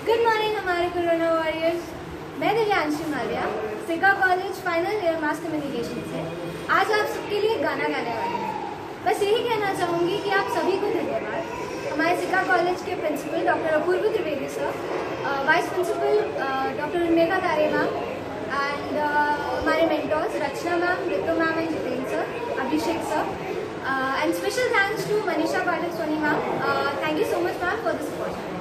Good morning हमारे corona warriors. मैं Divyanshi Malviya Sica college final year mass communication से आज आप सबके लिए गाना गाने वाली हूँ। बस यही कहना चाहूँगी कि आप सभी को धन्यवाद। हमारे सिका कॉलेज के principal doctor Apurva Trivedi sir, vice principal doctor Unmeka Tare ma'am and हमारे mentors Rachna ma'am, Ritu ma'am and Jitendra sir, Abhishek sir and special thanks to Manisha Patil Soni ma'am. Thank you so much ma'am for this opportunity.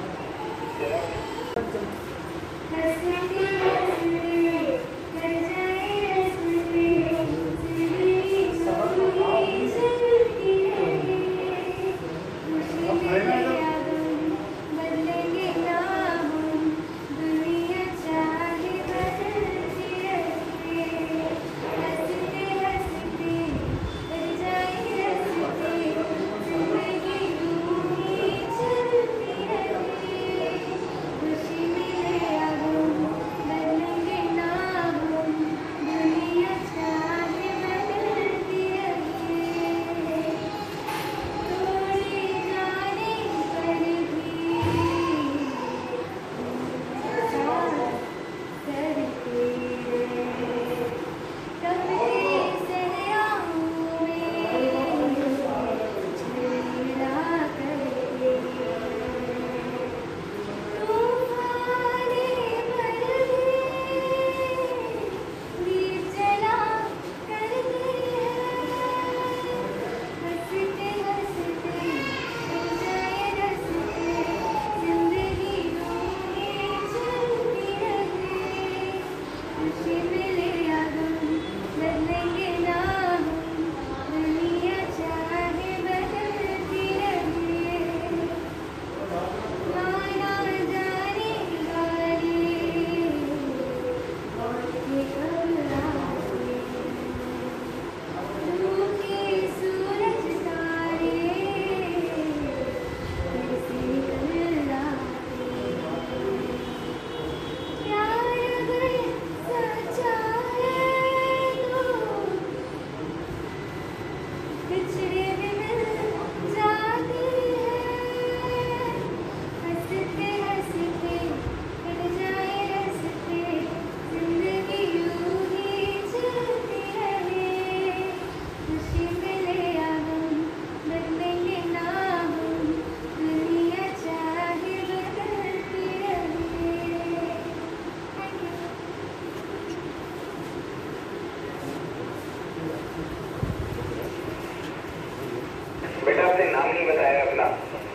बेटा आपने नाम नहीं बताया अपना।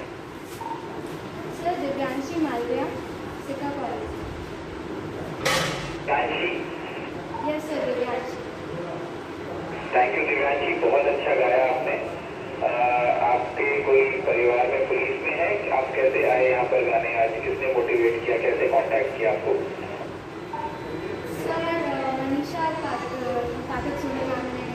Sir Divyanshi Malviya Sica college. Divyanshi? Yes sir Divyanshi. Thank you Divyanshi, बहुत अच्छा गाया आपने। आपके कोई परिवार में पुलिस में है? आप कैसे आए यहाँ पर गाने? आज किसने मोटिवेट किया, कैसे कांटेक्ट किया आपको? सर मनीषा पाटिल सोनी मैम ने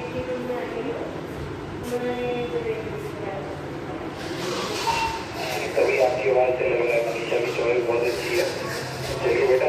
कभी आपकी आवाज़ से लग रहा है मनीषा की चॉइस बहुत अच्छी है। चलिए बेटा